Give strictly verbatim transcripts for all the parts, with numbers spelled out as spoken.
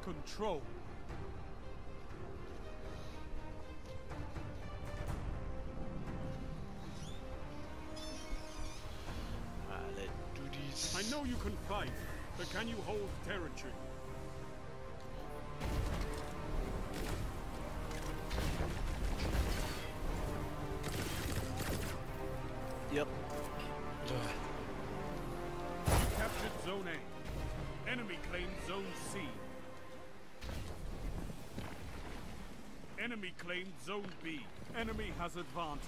control. Ah, let's do this. I know you can fight, but can you hold territory? Yep. Captured Zone A. Enemy claims Zone C. Enemy claimed Zone B. Enemy has advantage.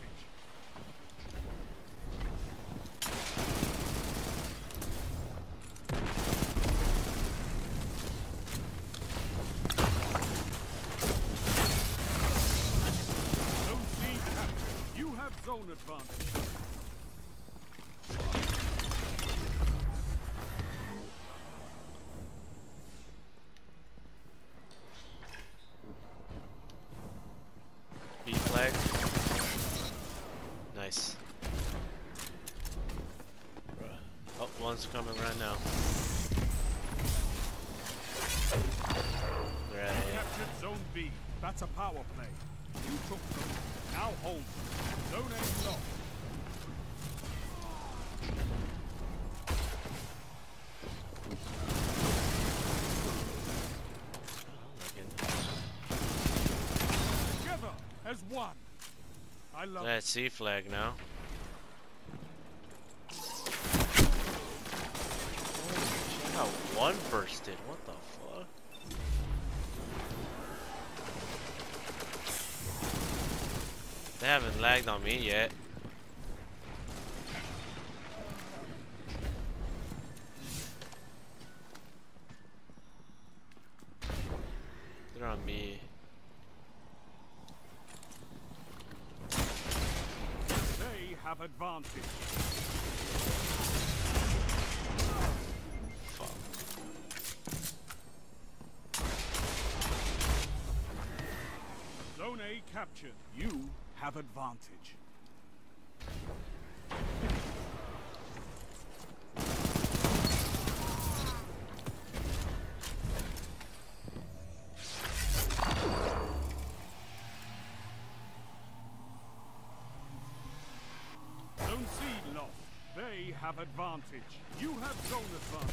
Zone C captured. You have zone advantage. B flag. Nice. Oh, one's coming right now. They're at A. Captured Zone B. That's a power play. You took them. Now hold them. Zone A lost. Together as one. I love That C flag now. I got one bursted. What the fuck? They haven't lagged on me yet. They're on me. They have advantage. Fuck. Zone A captured. You have advantage. Zone C lost. They have advantage. You have zone advantage.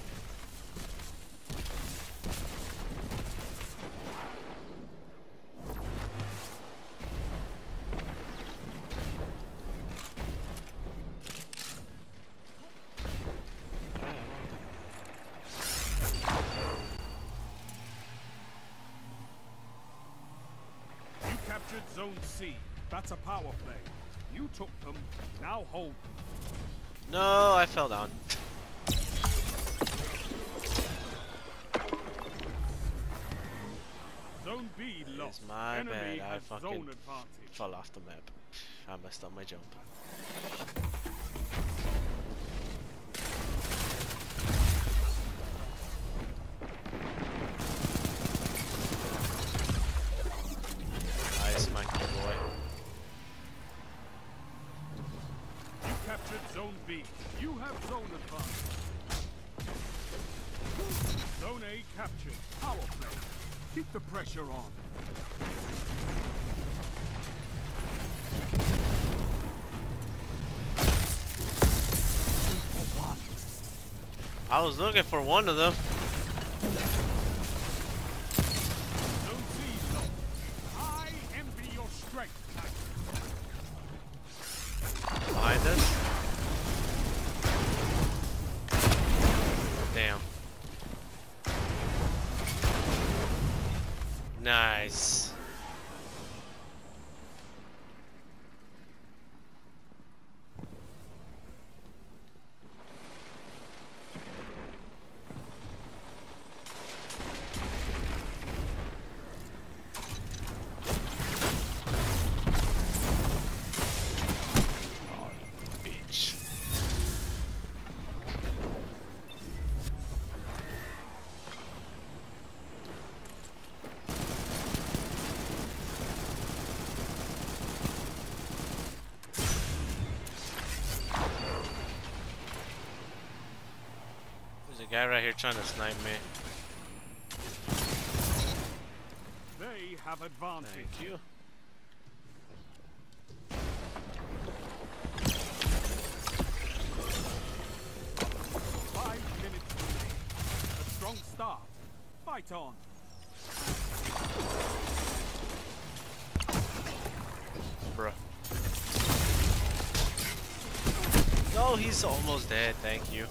You captured Zone C. That's a power play. You took them. Now hold them. No, I fell down. Zone B lost. It's my Enemy bad. I has fucking zone advantage. fell off the map. I messed up my jump. Nice, Mikey boy. You captured Zone B. You have zone advantage. Zone A captured. Power play. Keep the pressure on. I was looking for one of them. Zone C lost. I envy your strength. Behind us. Damn. Nice. Bitch. There's a guy right here trying to snipe me. have advantage. Thank you. Five minutes remain. A strong start. Fight on. Bruh. No, he's almost dead. Thank you.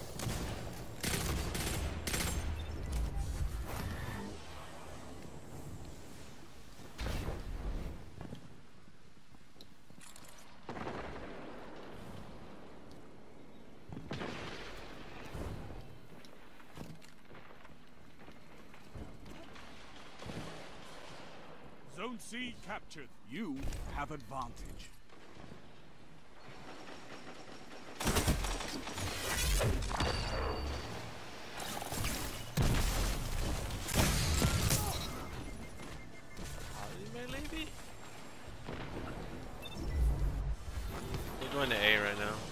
Zone C captured. You have advantage. Maybe? We're going to A right now.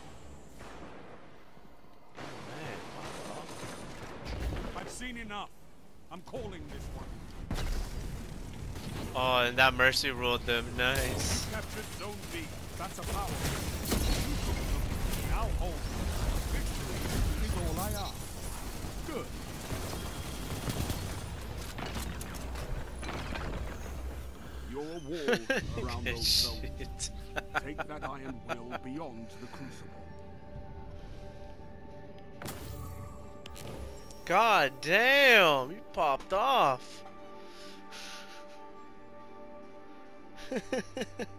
Man, I've seen enough. I'm calling this one. oh, and that mercy ruled them. Nice. Captured Zone B. That's a power. You took them. Now hold. Victory is all I ask. Good. You're a wall around Good those zones. shit. Take that iron will beyond the crucible. God damn, you popped off.